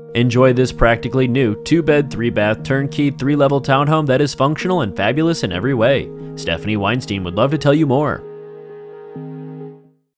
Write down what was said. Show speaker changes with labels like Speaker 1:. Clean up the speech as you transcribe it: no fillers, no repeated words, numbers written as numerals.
Speaker 1: Enjoy this practically new 2-bed, 3-bath, turnkey, 3-level townhome that is functional and fabulous in every way. Stephanie Weinstein would love to tell you more.